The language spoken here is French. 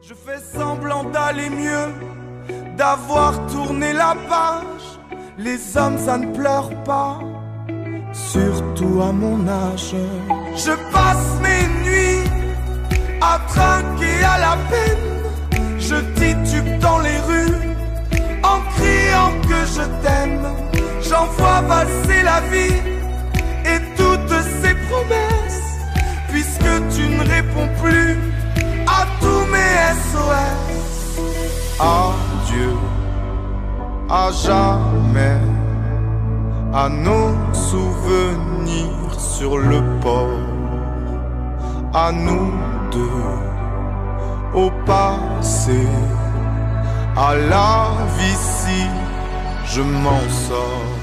Je fais semblant d'aller mieux, d'avoir tourné la page. Les hommes ça ne pleure pas, surtout à mon âge. Je passe mes nuits à trinquer à la peine. Je titube dans les rues en criant que je t'aime. J'envoie valser la vie et toutes ses promesses, puisque tu ne réponds plus à tous mes SOS. Adieu, à jamais, à nos souvenirs sur le port, à nous deux, au passé, à la vie si je m'en sors.